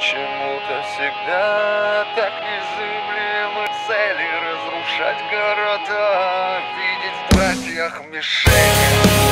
Почему-то всегда так незыблемы цели разрушать города, видеть в братьях мишени.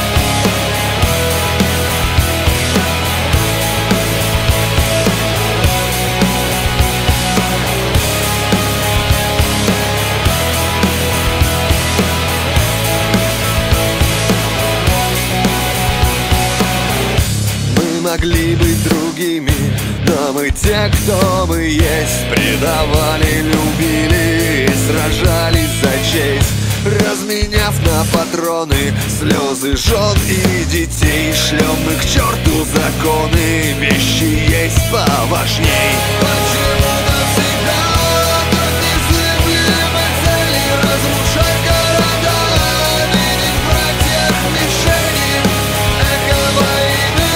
Могли быть другими, но мы те, кто мы есть. Предавали, любили, сражались за честь, разменяв на патроны слезы жен и детей. Шлем мы к черту законы, вещи есть поважней. Почему-то всегда так незыблемы цели разрушать города, видеть в братьях мишени, эхо войны.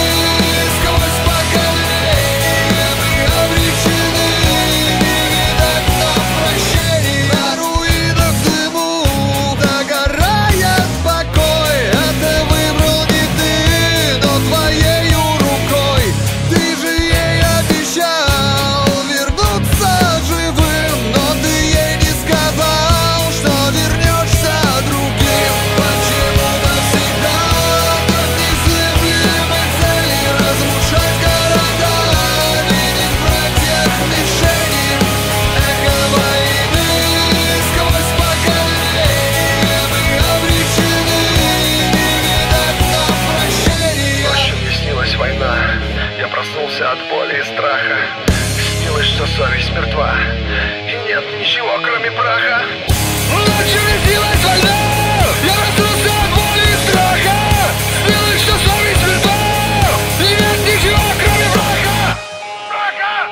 От боли и страха снилось, что совесть мертва, и нет ничего, кроме праха. Ночью мне снилась война, я проснулся от боли и страха. Снилось, что совесть мертва, и нет ничего, кроме праха. Праха!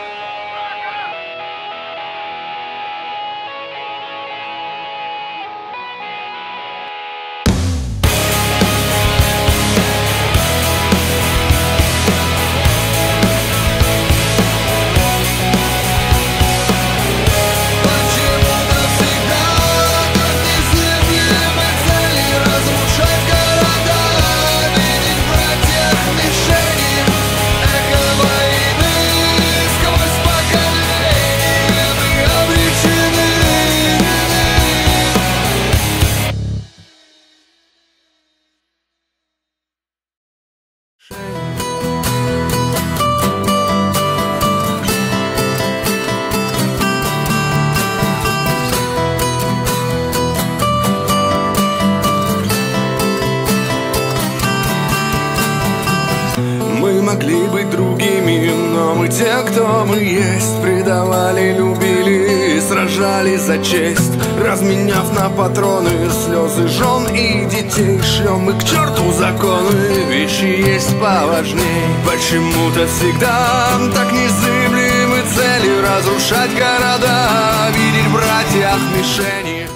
Мы могли быть другими, но мы те, кто мы есть. Предавали, любили, сражались за честь, разменяв на патроны слезы жен и детей. Шлем мы к черту законы, вещи есть поважней. Почему-то всегда так незыблемы цели разрушать города, видеть в братьях мишени.